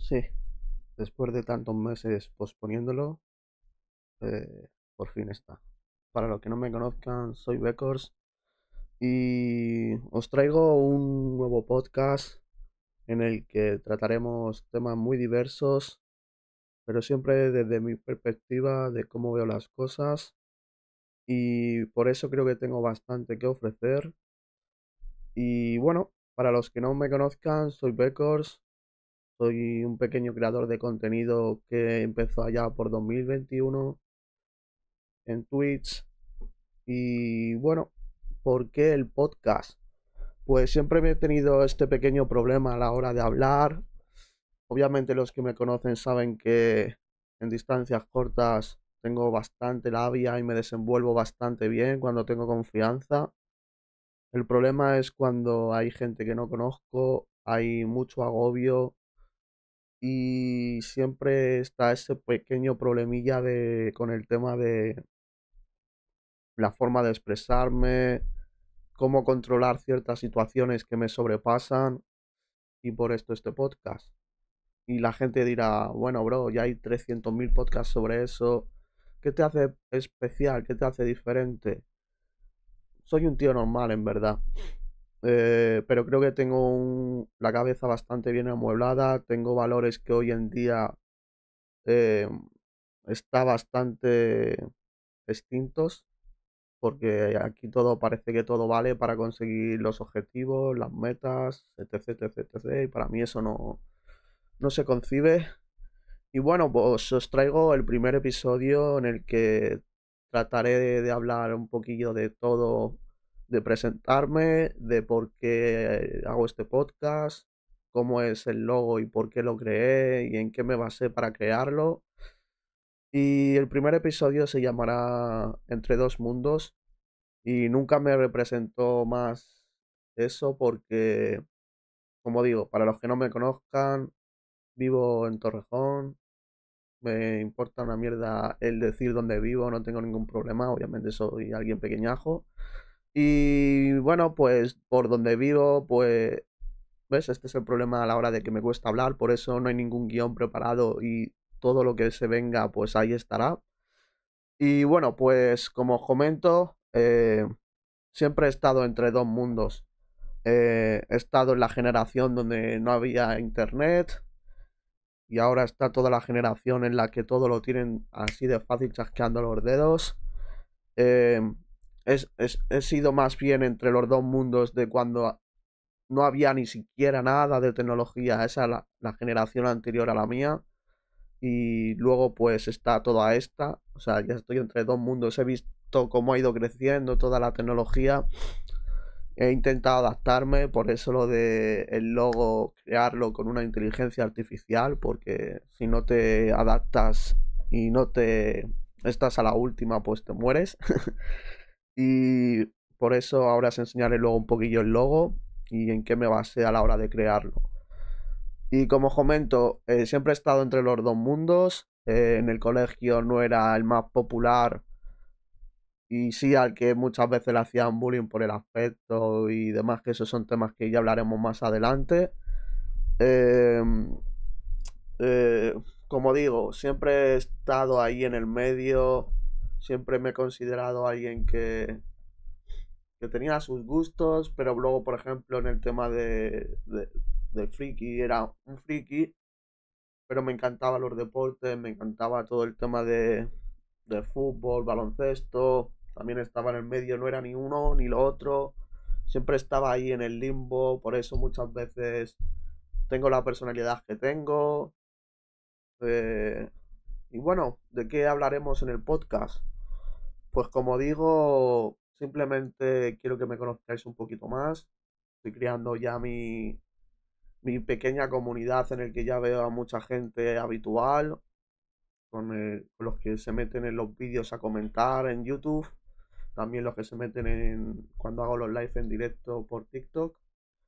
Sí, después de tantos meses posponiéndolo, por fin está. Para los que no me conozcan, soy Becors y os traigo un nuevo podcast en el que trataremos temas muy diversos, pero siempre desde mi perspectiva de cómo veo las cosas, y por eso creo que tengo bastante que ofrecer. Y bueno, para los que no me conozcan, soy Becors. Soy un pequeño creador de contenido que empezó allá por 2021 en Twitch. Y bueno, ¿por qué el podcast? Pues siempre me he tenido este pequeño problema a la hora de hablar. Obviamente los que me conocen saben que en distancias cortas tengo bastante labia y me desenvuelvo bastante bien cuando tengo confianza. El problema es cuando hay gente que no conozco, hay mucho agobio y siempre está ese pequeño problemilla con el tema de la forma de expresarme, cómo controlar ciertas situaciones que me sobrepasan, y por esto este podcast. Y la gente dirá, bueno, bro, ya hay 300.000 podcasts sobre eso. ¿Qué te hace especial? ¿Qué te hace diferente? Soy un tío normal, en verdad. Pero creo que tengo la cabeza bastante bien amueblada. Tengo valores que hoy en día eh, está bastante extintos, porque aquí todo parece que todo vale para conseguir los objetivos, las metas, etc, etc, etc. Y para mí eso no se concibe. Y bueno, pues os traigo el primer episodio en el que trataré de hablar un poquillo de todo, de presentarme, de por qué hago este podcast, cómo es el logo y por qué lo creé y en qué me basé para crearlo. Y el primer episodio se llamará Entre dos mundos. Y nunca me representó más eso porque, como digo, para los que no me conozcan, vivo en Torrejón. Me importa una mierda el decir dónde vivo, no tengo ningún problema. Obviamente soy alguien pequeñajo. Y bueno, pues por donde vivo, pues, ¿ves? Este es el problema a la hora de que me cuesta hablar. Por eso no hay ningún guión preparado y todo lo que se venga, pues ahí estará. Y bueno, pues como os comento, siempre he estado entre dos mundos. He estado en la generación donde no había internet, y ahora está toda la generación en la que todo lo tienen así de fácil chasqueando los dedos. Eh, he sido más bien entre los dos mundos de cuando no había ni siquiera nada de tecnología. Esa es la generación anterior a la mía. Y luego pues está toda esta. O sea, ya estoy entre dos mundos. He visto cómo ha ido creciendo toda la tecnología. He intentado adaptarme, por eso lo de el logo, crearlo con una inteligencia artificial, porque si no te adaptas y no te estás a la última, pues te mueres. Y por eso ahora os enseñaré luego un poquillo el logo y en qué me basé a la hora de crearlo. Y como os comento, siempre he estado entre los dos mundos. En el colegio no era el más popular y sí al que muchas veces le hacían bullying por el aspecto y demás, que esos son temas que ya hablaremos más adelante. Eh, eh, Como digo, siempre he estado ahí en el medio, siempre me he considerado alguien que tenía sus gustos, pero luego, por ejemplo, en el tema de friki, era un friki, pero me encantaban los deportes, me encantaba todo el tema de fútbol, baloncesto, también estaba en el medio, no era ni uno ni lo otro, siempre estaba ahí en el limbo, por eso muchas veces tengo la personalidad que tengo. eh, y bueno, ¿de qué hablaremos en el podcast? Pues como digo, simplemente quiero que me conozcáis un poquito más. Estoy creando ya mi pequeña comunidad en el que ya veo a mucha gente habitual, con los que se meten en los vídeos a comentar en YouTube, también los que se meten cuando hago los live en directo por TikTok.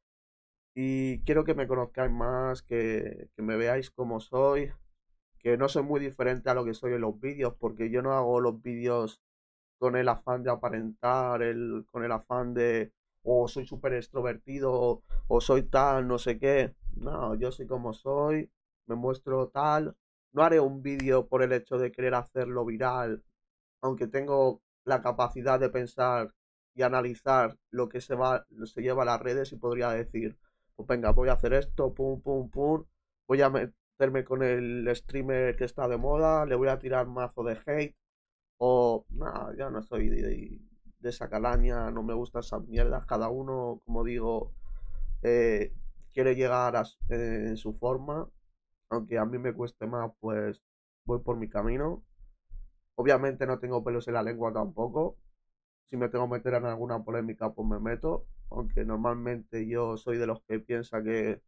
Y quiero que me conozcáis más, que me veáis como soy, que no soy muy diferente a lo que soy en los vídeos, porque yo no hago los vídeos con el afán de aparentar, con el afán de, o soy súper extrovertido, o soy tal, no sé qué. No, yo soy como soy, me muestro tal. No haré un vídeo por el hecho de querer hacerlo viral, aunque tengo la capacidad de pensar y analizar lo que se lleva a las redes y podría decir, pues venga, voy a hacer esto, pum, pum, pum, voy a meterme con el streamer que está de moda, le voy a tirar mazo de hate, o nada, ya no soy de esa calaña, no me gustan esas mierdas, cada uno, como digo, eh, quiere llegar en su forma, aunque a mí me cueste más, pues voy por mi camino. Obviamente no tengo pelos en la lengua tampoco. Si me tengo que meter en alguna polémica, pues me meto. Aunque normalmente yo soy de los que piensa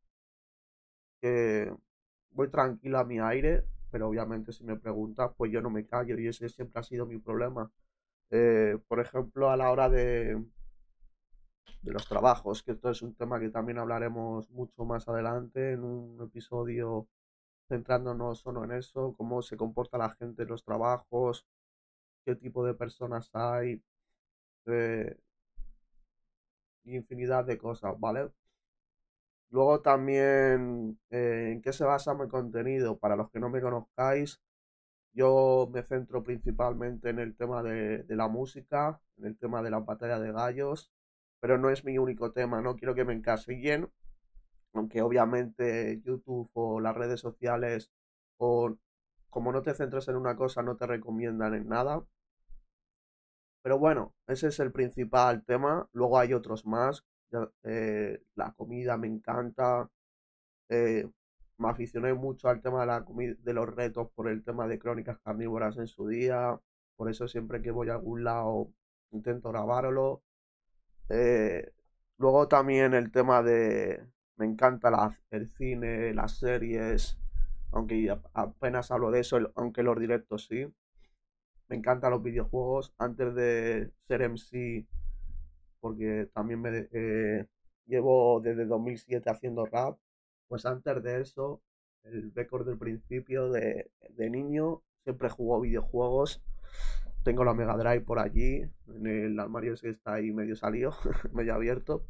que voy tranquilo a mi aire. Pero obviamente si me preguntas, pues yo no me callo y ese siempre ha sido mi problema. Por ejemplo, a la hora de los trabajos, que esto es un tema que también hablaremos mucho más adelante en un episodio centrándonos solo en eso, cómo se comporta la gente en los trabajos, qué tipo de personas hay, eh, y infinidad de cosas, ¿vale? Luego también, ¿en qué se basa mi contenido? Para los que no me conozcáis, yo me centro principalmente en el tema de la música, en el tema de la batalla de gallos, pero no es mi único tema, no quiero que me encasillen, aunque obviamente YouTube o las redes sociales, o como no te centras en una cosa, no te recomiendan en nada. Pero bueno, ese es el principal tema. Luego hay otros más. La comida me encanta. eh, Me aficioné mucho al tema de la comida, de los retos por el tema de crónicas carnívoras en su día. Por eso siempre que voy a algún lado intento grabároslo. Eh, Luego también el tema de... Me encanta el cine, las series, aunque apenas hablo de eso, aunque los directos sí. Me encantan los videojuegos. Antes de ser MC, porque también llevo desde 2007 haciendo rap, pues antes de eso, el récord del principio de niño, siempre jugó videojuegos. Tengo la Mega Drive por allí, en el armario ese que está ahí medio salido, medio abierto.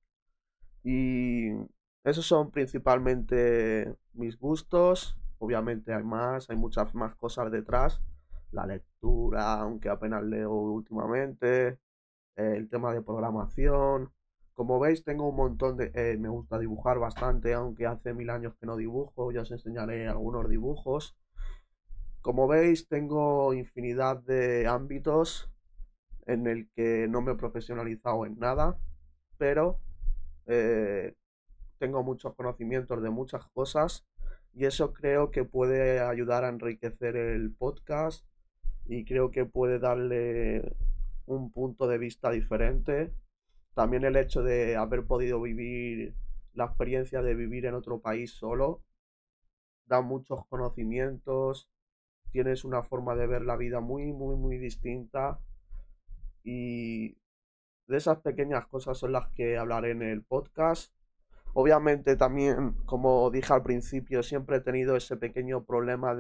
Y esos son principalmente mis gustos. Obviamente hay muchas más cosas detrás. La lectura, aunque apenas leo últimamente, el tema de programación. Como veis, tengo un montón me gusta dibujar bastante, aunque hace 1000 años que no dibujo. Ya os enseñaré algunos dibujos. Como veis, tengo infinidad de ámbitos en el que no me he profesionalizado en nada, pero eh, tengo muchos conocimientos de muchas cosas y eso creo que puede ayudar a enriquecer el podcast y creo que puede darle un punto de vista diferente. También el hecho de haber podido vivir la experiencia de vivir en otro país solo da muchos conocimientos, tienes una forma de ver la vida muy, muy, muy distinta y de esas pequeñas cosas son las que hablaré en el podcast. Obviamente también, como dije al principio, siempre he tenido ese pequeño problema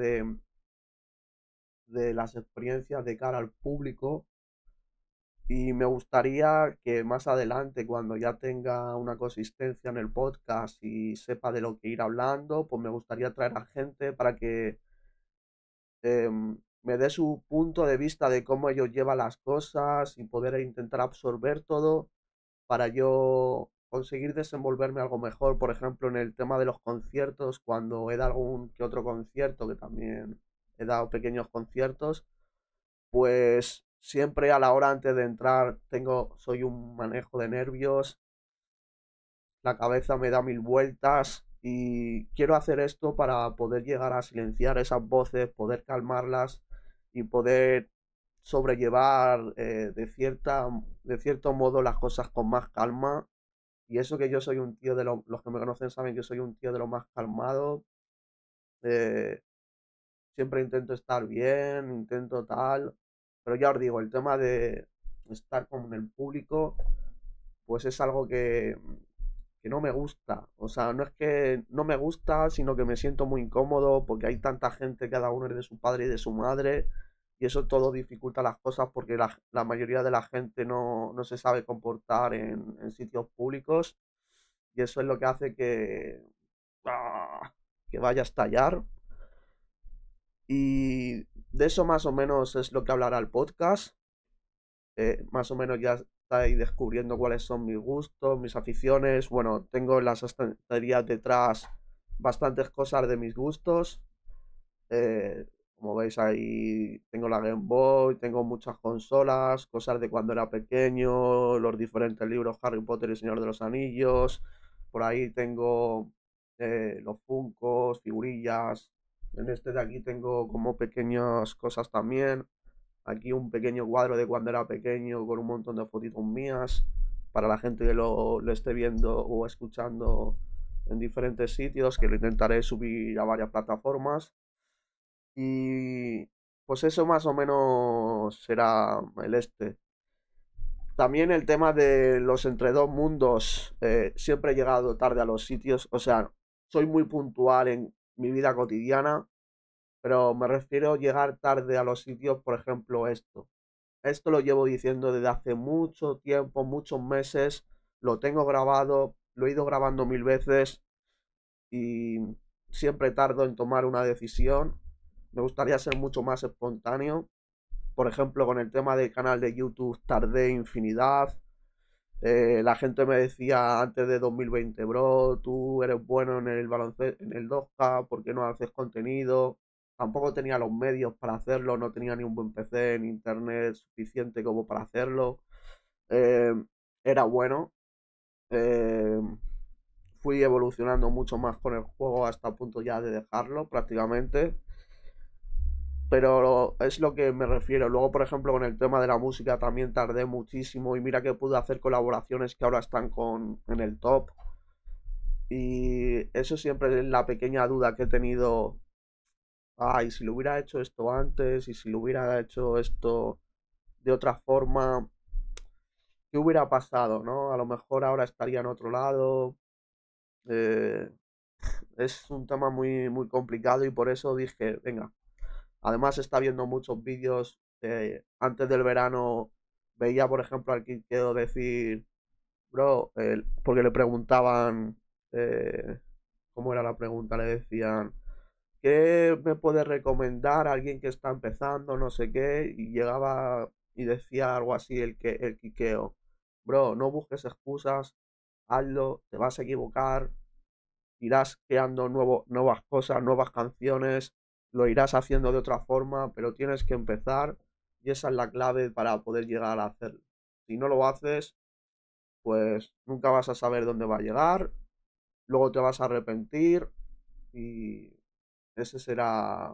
de las experiencias de cara al público y me gustaría que más adelante, cuando ya tenga una consistencia en el podcast y sepa de lo que ir hablando, pues me gustaría traer a gente para que me dé su punto de vista de cómo ellos llevan las cosas y poder intentar absorber todo para yo conseguir desenvolverme algo mejor. Por ejemplo, en el tema de los conciertos, cuando he dado algún que otro concierto, que también he dado pequeños conciertos, pues siempre a la hora antes de entrar soy un manejo de nervios, la cabeza me da mil vueltas y quiero hacer esto para poder llegar a silenciar esas voces, poder calmarlas y poder sobrellevar de cierto modo las cosas con más calma. Y eso que yo soy un tío los que me conocen saben que soy un tío de lo más calmado. eh, Siempre intento estar bien, intento tal. Pero ya os digo, el tema de estar con el público, pues es algo que no me gusta. O sea, no es que no me gusta, sino que me siento muy incómodo porque hay tanta gente, cada uno es de su padre y de su madre. Y eso todo dificulta las cosas porque la mayoría de la gente no se sabe comportar en sitios públicos. Y eso es lo que hace que... ¡ah! que vaya a estallar. Y de eso más o menos es lo que hablará el podcast. Más o menos ya estáis descubriendo cuáles son mis gustos, mis aficiones. Bueno, tengo en las estanterías detrás bastantes cosas de mis gustos. Eh, Como veis ahí tengo la Game Boy, tengo muchas consolas, cosas de cuando era pequeño, los diferentes libros Harry Potter y Señor de los Anillos. Por ahí tengo los Funkos, figurillas. En este de aquí tengo como pequeñas cosas también. Aquí un pequeño cuadro de cuando era pequeño con un montón de fotitos mías para la gente que lo esté viendo o escuchando en diferentes sitios, que lo intentaré subir a varias plataformas. Y pues eso más o menos será el este. También el tema de los entre dos mundos. Siempre he llegado tarde a los sitios. O sea, soy muy puntual en mi vida cotidiana. Pero me refiero a llegar tarde a los sitios, por ejemplo, esto. Esto lo llevo diciendo desde hace mucho tiempo, muchos meses. Lo tengo grabado, lo he ido grabando mil veces y siempre tardo en tomar una decisión. Me gustaría ser mucho más espontáneo. Por ejemplo, con el tema del canal de YouTube tardé infinidad. La gente me decía antes de 2020, bro, tú eres bueno en el baloncesto, en el 2K, ¿por qué no haces contenido? Tampoco tenía los medios para hacerlo, no tenía ni un buen PC ni internet suficiente como para hacerlo. Eh, Era bueno. eh, Fui evolucionando mucho más con el juego hasta el punto ya de dejarlo prácticamente. Pero es lo que me refiero. Luego, por ejemplo, con el tema de la música también tardé muchísimo y mira que pude hacer colaboraciones que ahora están en el top. Y eso siempre es la pequeña duda que he tenido. Ay, si lo hubiera hecho esto antes y si lo hubiera hecho esto de otra forma, ¿qué hubiera pasado, no? A lo mejor ahora estaría en otro lado. Eh, es un tema muy, muy complicado y por eso dije, venga. Además está viendo muchos vídeos. Antes del verano veía, por ejemplo, al Kikeo decir, bro, porque le preguntaban, eh, ¿cómo era la pregunta? Le decían, ¿qué me puede recomendar a alguien que está empezando, no sé qué? Y llegaba y decía algo así el Kikeo, bro, no busques excusas, hazlo, te vas a equivocar, irás creando nuevas cosas, nuevas canciones, lo irás haciendo de otra forma, pero tienes que empezar y esa es la clave para poder llegar a hacerlo. Si no lo haces, pues nunca vas a saber dónde va a llegar, luego te vas a arrepentir y ese será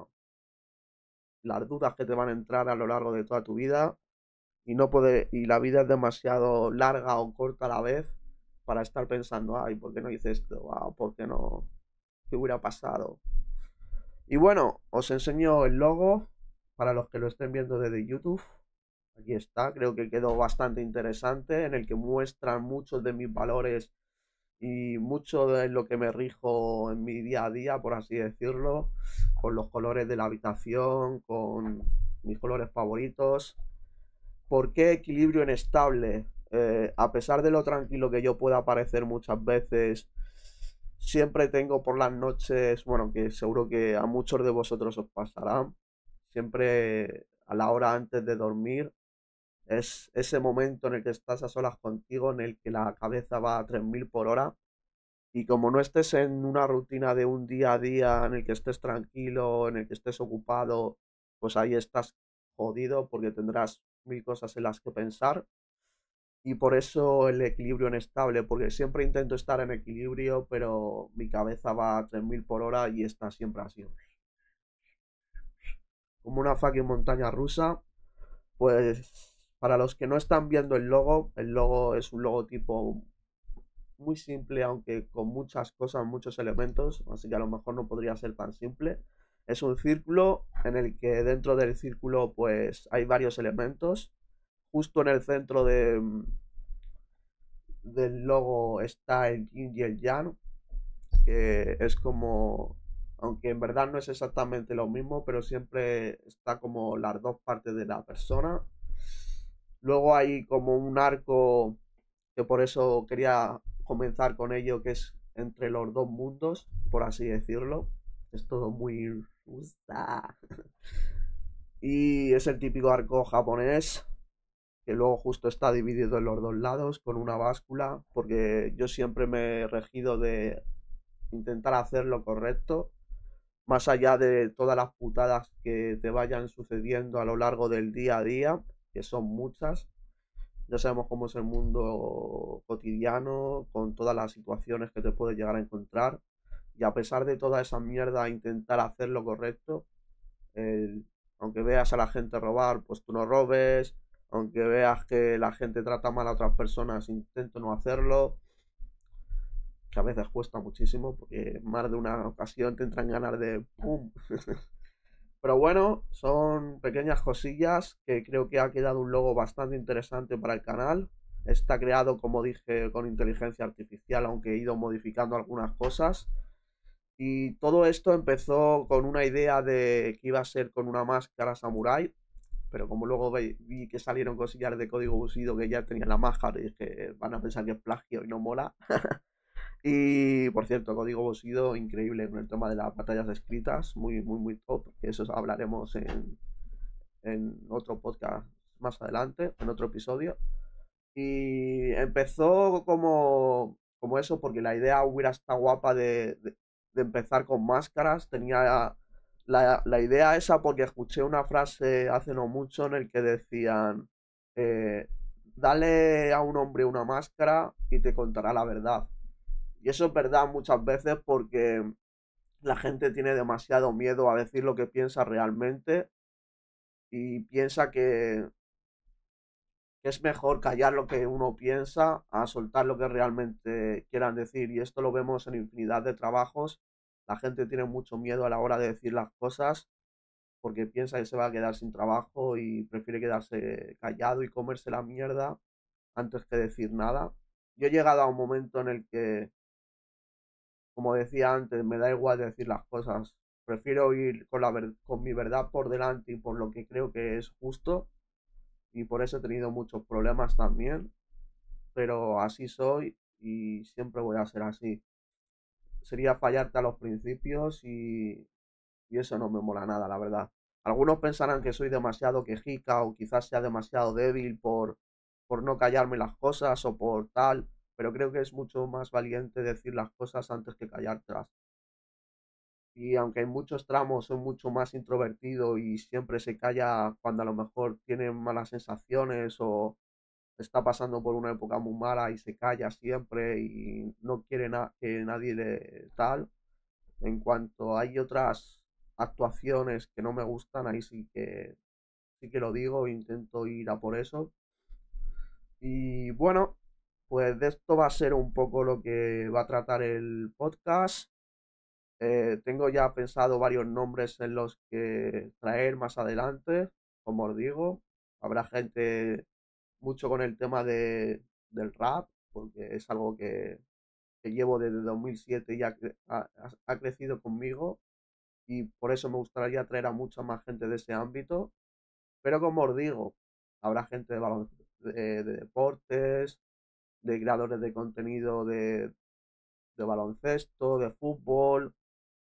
las dudas que te van a entrar a lo largo de toda tu vida y no puede y la vida es demasiado larga o corta a la vez para estar pensando, ay, ¿por qué no hice esto? Ah, ¿por qué no? ¿Qué hubiera pasado? Y bueno, os enseño el logo para los que lo estén viendo desde YouTube. Aquí está, creo que quedó bastante interesante, en el que muestran muchos de mis valores y mucho de lo que me rijo en mi día a día, por así decirlo, con los colores de la habitación, con mis colores favoritos. ¿Por qué equilibrio inestable? A pesar de lo tranquilo que yo pueda parecer muchas veces, siempre tengo por las noches, bueno, que seguro que a muchos de vosotros os pasará, siempre a la hora antes de dormir, es ese momento en el que estás a solas contigo, en el que la cabeza va a 3000 por hora. Y como no estés en una rutina de un día a día en el que estés tranquilo, en el que estés ocupado, pues ahí estás jodido porque tendrás mil cosas en las que pensar. Y por eso el equilibrio inestable, porque siempre intento estar en equilibrio, pero mi cabeza va a 3000 por hora y está siempre así. Como una fucking montaña rusa. Pues para los que no están viendo el logo es un logotipo muy simple, aunque con muchas cosas, muchos elementos, así que a lo mejor no podría ser tan simple. Es un círculo en el que dentro del círculo pues hay varios elementos. Justo en el centro del logo está el yin y el yang, que es como, aunque en verdad no es exactamente lo mismo, pero siempre está como las dos partes de la persona. Luego hay como un arco, que por eso quería comenzar con ello, que es entre los dos mundos, por así decirlo. Es todo muy rusa. Y es el típico arco japonés que luego justo está dividido en los dos lados con una báscula, porque yo siempre me he regido de intentar hacer lo correcto, más allá de todas las putadas que te vayan sucediendo a lo largo del día a día, que son muchas. Ya sabemos cómo es el mundo cotidiano, con todas las situaciones que te puedes llegar a encontrar. Y a pesar de toda esa mierda, intentar hacer lo correcto. El- Aunque veas a la gente robar, pues tú no robes. Aunque veas que la gente trata mal a otras personas, intento no hacerlo. Que a veces cuesta muchísimo, porque más de una ocasión te entran ganas de ¡pum! Pero bueno, son pequeñas cosillas que creo que ha quedado un logo bastante interesante para el canal. Está creado, como dije, con inteligencia artificial, aunque he ido modificando algunas cosas. Y todo esto empezó con una idea de que iba a ser con una máscara samurai, pero como luego vi que salieron cosillas de código Bushido que ya tenían la máscara y dije, van a pensar que es plagio y no mola. Y por cierto, código Bushido increíble con el tema de las batallas escritas, muy, muy, muy top, que eso hablaremos en otro podcast más adelante, en otro episodio. Y empezó como eso, porque la idea hubiera estado guapa de empezar con máscaras. Tenía la idea esa porque escuché una frase hace no mucho en el que decían, eh, dale a un hombre una máscara y te contará la verdad. Y eso es verdad muchas veces porque la gente tiene demasiado miedo a decir lo que piensa realmente y piensa que es mejor callar lo que uno piensa a soltar lo que realmente quieran decir. Y esto lo vemos en infinidad de trabajos. La gente tiene mucho miedo a la hora de decir las cosas porque piensa que se va a quedar sin trabajo y prefiere quedarse callado y comerse la mierda antes que decir nada. Yo he llegado a un momento en el que, como decía antes, me da igual decir las cosas. Prefiero ir con mi verdad por delante y por lo que creo que es justo. Y por eso he tenido muchos problemas también. Pero así soy y siempre voy a ser así. Sería fallarte a los principios y eso no me mola nada, la verdad. Algunos pensarán que soy demasiado quejica o quizás sea demasiado débil por no callarme las cosas o por tal, pero creo que es mucho más valiente decir las cosas antes que callártelas. Y aunque en muchos tramos soy mucho más introvertido y siempre se calla cuando a lo mejor tiene malas sensaciones o está pasando por una época muy mala y se calla siempre y no quiere que nadie le tal. En cuanto hay otras actuaciones que no me gustan, ahí sí que lo digo, intento ir a por eso. Y bueno, pues de esto va a ser un poco lo que va a tratar el podcast. Tengo ya pensado varios nombres en los que traer más adelante, como os digo. Habrá gente mucho con el tema del rap, porque es algo que llevo desde 2007 y ha crecido conmigo y por eso me gustaría traer a mucha más gente de ese ámbito. Pero como os digo, habrá gente de deportes, de creadores de contenido de baloncesto, de fútbol,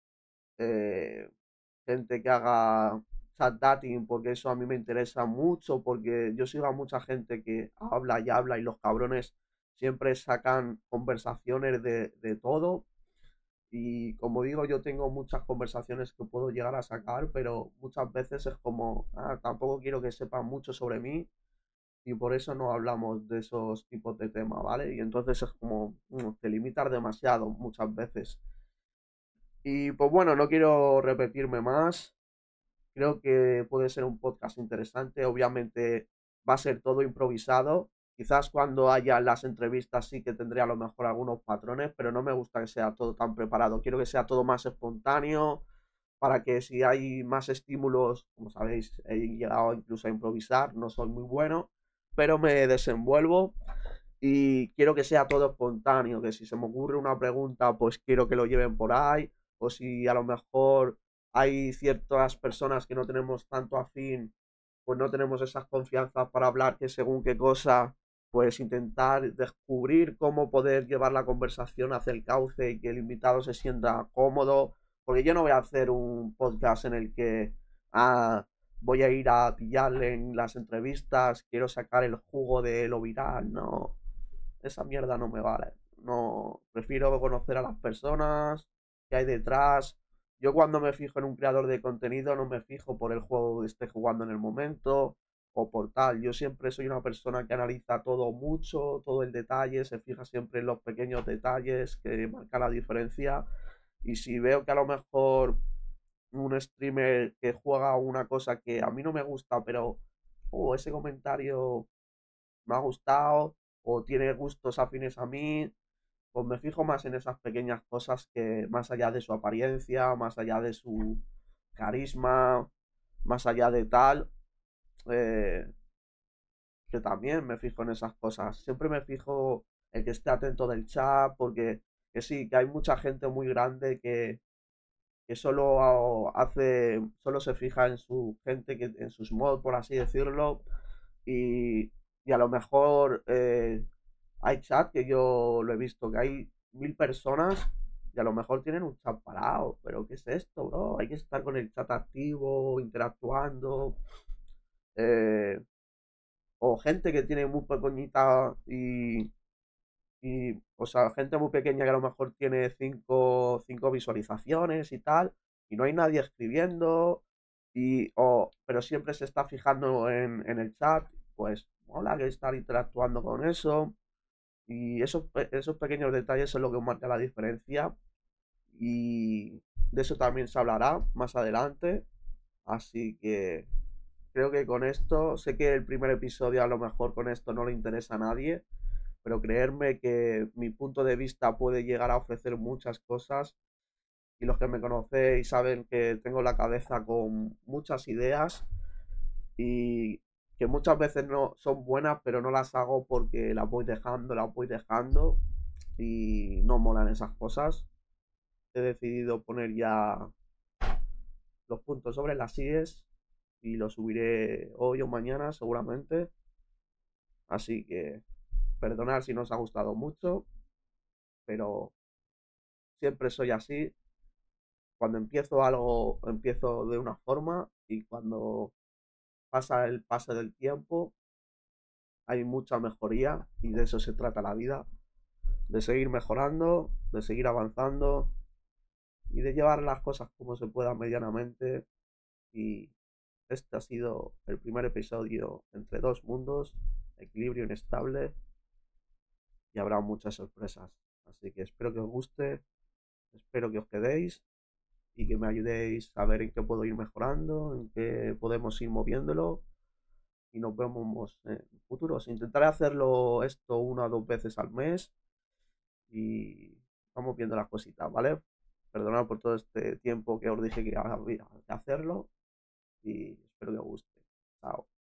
eh, gente que haga chat dating, porque eso a mí me interesa mucho, porque yo sigo a mucha gente que habla y habla y los cabrones siempre sacan conversaciones de todo. Y como digo, yo tengo muchas conversaciones que puedo llegar a sacar, pero muchas veces es como, tampoco quiero que sepan mucho sobre mí y por eso no hablamos de esos tipos de temas, ¿vale? Y entonces es como, te limitas demasiado muchas veces. Y pues bueno, no quiero repetirme más. Creo que puede ser un podcast interesante. Obviamente va a ser todo improvisado. Quizás cuando haya las entrevistas sí que tendré a lo mejor algunos patrones, pero no me gusta que sea todo tan preparado. Quiero que sea todo más espontáneo para que si hay más estímulos, como sabéis, he llegado incluso a improvisar, no soy muy bueno, pero me desenvuelvo y quiero que sea todo espontáneo, que si se me ocurre una pregunta, pues quiero que lo lleven por ahí, o si a lo mejor hay ciertas personas que no tenemos tanto afín, pues no tenemos esas confianzas para hablar que según qué cosa, pues intentar descubrir cómo poder llevar la conversación hacia el cauce y que el invitado se sienta cómodo, Porque yo no voy a hacer un podcast en el que ah, voy a ir a pillarle en las entrevistas, quiero sacar el jugo de lo viral, no. Esa mierda no me vale. No, prefiero conocer a las personas que hay detrás. Yo cuando me fijo en un creador de contenido no me fijo por el juego que esté jugando en el momento o por tal. Yo siempre soy una persona que analiza todo mucho, todo el detalle, se fija siempre en los pequeños detalles que marcan la diferencia. Y si veo que a lo mejor un streamer que juega una cosa que a mí no me gusta, pero ese comentario me ha gustado o tiene gustos afines a mí, pues me fijo más en esas pequeñas cosas que más allá de su apariencia, más allá de su carisma, más allá de tal, eh, que también me fijo en esas cosas. Siempre me fijo en que esté atento del chat, porque que sí, que hay mucha gente muy grande que solo hace, solo se fija en su gente, que, en sus mods, por así decirlo, y, y a lo mejor hay chat que yo lo he visto, que hay 1000 personas y a lo mejor tienen un chat parado, pero ¿qué es esto, bro? Hay que estar con el chat activo, interactuando, eh, o gente que tiene muy pequeñita o sea, gente muy pequeña que a lo mejor tiene cinco visualizaciones y tal, y no hay nadie escribiendo, pero siempre se está fijando en el chat, pues mola que estar interactuando con eso, y esos pequeños detalles son lo que marca la diferencia, y de eso también se hablará más adelante, así que creo que con esto, sé que el primer episodio a lo mejor con esto no le interesa a nadie, pero creerme que mi punto de vista puede llegar a ofrecer muchas cosas y los que me conocéis saben que tengo la cabeza con muchas ideas y que muchas veces no son buenas, pero no las hago porque las voy dejando y no molan esas cosas. He decidido poner ya los puntos sobre las IES y lo subiré hoy o mañana seguramente. Así que perdonad si no os ha gustado mucho, pero siempre soy así. Cuando empiezo algo, empiezo de una forma y cuando pasa el paso del tiempo hay mucha mejoría y de eso se trata la vida, de seguir mejorando, de seguir avanzando y de llevar las cosas como se pueda medianamente. Y este ha sido el primer episodio entre dos mundos, equilibrio inestable, y habrá muchas sorpresas. Así que espero que os guste, espero que os quedéis y que me ayudéis a ver en qué puedo ir mejorando, en qué podemos ir moviéndolo y nos vemos en futuros. Intentaré hacerlo esto 1 o 2 veces al mes y vamos viendo las cositas, ¿vale? Perdonad por todo este tiempo que os dije que había que hacerlo y espero que os guste. Chao.